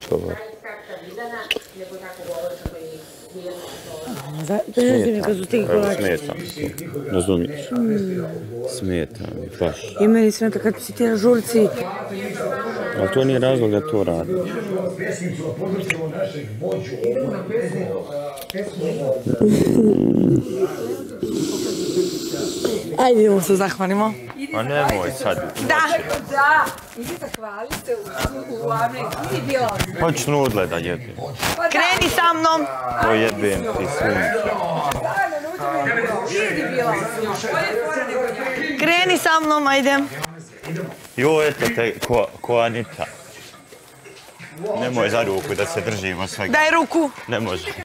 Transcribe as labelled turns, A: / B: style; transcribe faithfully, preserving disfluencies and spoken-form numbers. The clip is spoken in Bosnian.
A: razgovor.
B: Smeta mi to, razumiješ? Smeta mi, baš.
C: I meni smeta kad si ti na žurci.
B: Ali to nije razlog da to radi.
C: Ajde, idemo se zahvalimo.
B: A nemoj sad.
C: Da, da. Idi zahvali se u Amen. Idi bila.
B: Hoću nudle da jedem.
C: Kreni sa mnom.
B: To jedem ti sunce.
C: Idi bila. Kreni sa mnom, ajde.
B: Jo, eto te, ko, ko Anita. Nemoj za ruku da se držimo svega.
C: Daj ruku.
B: Ne može.